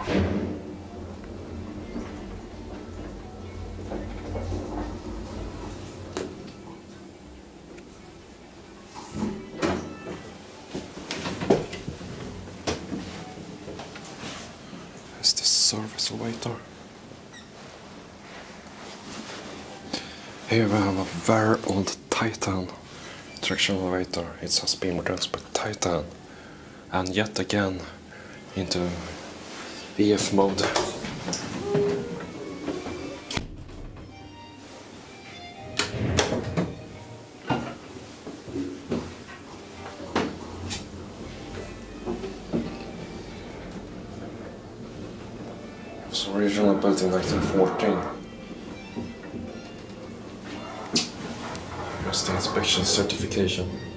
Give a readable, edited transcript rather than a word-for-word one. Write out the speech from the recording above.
Is this service elevator? Here we have a very old Titan traction elevator. It has been produced by Titan, and yet again into VF mode. It was originally built in 1914. Here's the inspection certification.